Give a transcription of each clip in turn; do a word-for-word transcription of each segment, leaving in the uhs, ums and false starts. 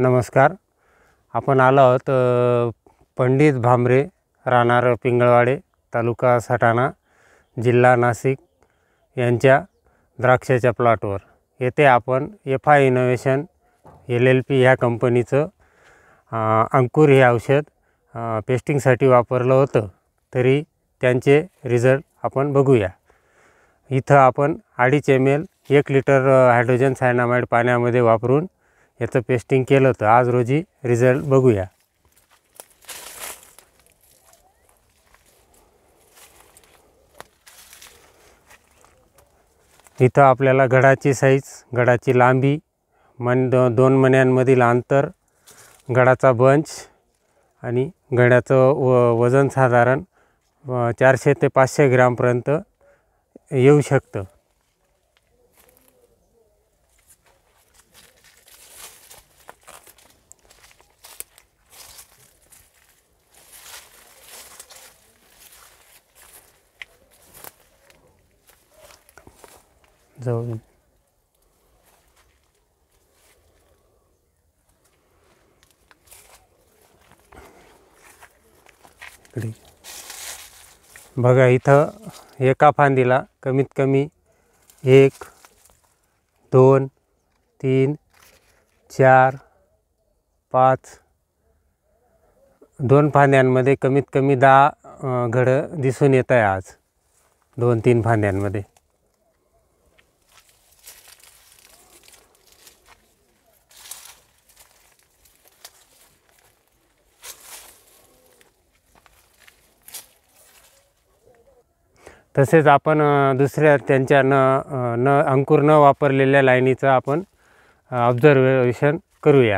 नमस्कार. आपण आलो आहोत पंडित भामरे, राहणार पिंगळवाडे, तालुका सटाणा, जिल्हा नाशिक यांच्या द्राक्षाच्या प्लॉटवर. येथे आपण F I innovation L L P ह्या कंपनीचं अंकुर हे औषध पेस्टिंगसाठी वापरलं होतं, तरी त्यांचे रिझल्ट आपण बघूया. इथं आपण अडीच एम एल एक लिटर हायड्रोजन सायनामाइड पाण्यामध्ये वापरून याचं पेस्टिंग केलं होतं. आज रोजी रिझल्ट बघूया. इथं आपल्याला घडाची साईज, घडाची लांबी, मन दो दोन मण्यांमधील अंतर, घडाचा बंच आणि घड्याचं व वजन साधारण चारशे ते पाचशे ग्रामपर्यंत येऊ शकतं. जाऊ इकडे बघा. इथं एका फांदीला कमीत कमी एक दोन तीन चार पाच दोन फांद्यांमध्ये कमीत कमी दहा घडं दिसून येत आहे आज दोन तीन फांद्यांमध्ये. तसेच आपण दुसऱ्या त्यांच्या न न अंकुर न वापरलेल्या लाईनीचं आपण ऑब्झर्वेशन करूया.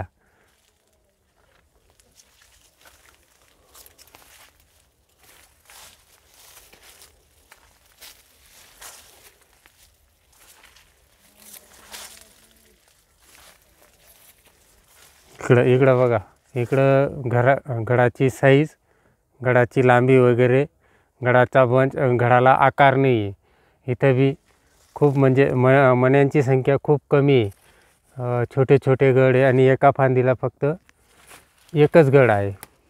इकडं इकडं बघा. इकडं घरा घडाची साईज, घडाची लांबी वगैरे, घडाचा बंच, घडाला आकार नाही आहे. इथं बी खूप म्हणजे म मण्यांची संख्या खूप कमी आहे. छोटे छोटे घड आहे आणि एका फांदीला फक्त एकच घड आहे.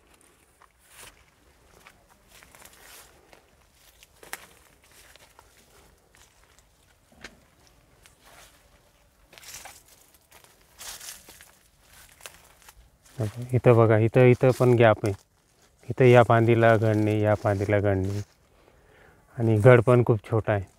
इथं बघा. इथं इथं पण गॅप आहे. इथं या फांदीला घड नाही, या फांदीला घड नाही आणि घड पण खूप छोटा आहे.